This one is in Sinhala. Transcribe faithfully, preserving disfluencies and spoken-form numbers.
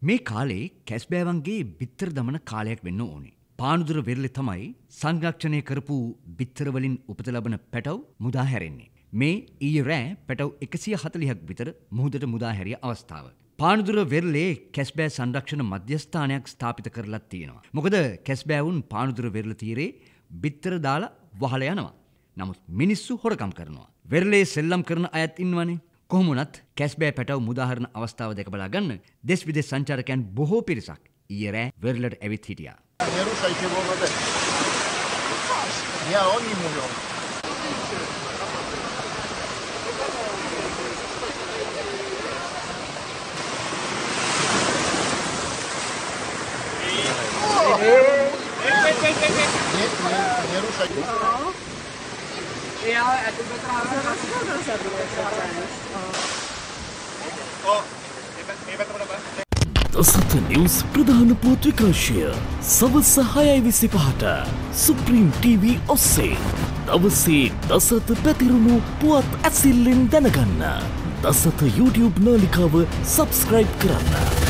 මේ කාලේ කැස්බෑවන්ගේ බිත්තර දමන කාලයක් වෙන්න ඕනේ. පානුදුර වෙරළේ තමයි සංරක්ෂණය කරපු බිත්තර වලින් උපත ලබන පැටව් මුදා හැරෙන්නේ. මේ ඊයේ රෑ පැටව් එකසිය හතළිහක් විතර මුහුදට මුදා හැරිය අවස්ථාව. පානුදුර වෙරළේ කැස්බෑ සංරක්ෂණ මධ්‍යස්ථානයක් ස්ථාපිත කරලා තියෙනවා. මොකද කැස්බෑවුන් පානුදුර වෙරළ තීරේ බිත්තර දාලා වහලා යනවා. නමුත් මිනිස්සු හොරකම් කරනවා. වෙරළේ සෙල්ලම් කරන අයත් ඉන්නවනේ. කොහොම වුණත් කැස්බෑ පැටව් මුදාහරන අවස්ථාව දැක බලා ගන්න දෙස් විදෙස් සංචාරකයන් බොහෝ පිරිසක් ඊයේ රෑ වෙරළට ඇවිත් හිටියා. Dasatha News ප්‍රධාන පුවත් විකාශය සවස් හයයි විසිපහට සුප්‍රීම් ටීවී ඔස්සේ දවසේ දසත පැතිරුණු පුවත් ඇසිල්ලෙන් දැනගන්න. දසත YouTube නාලිකාව සබ්ස්ක්‍රයිබ් කරන්න.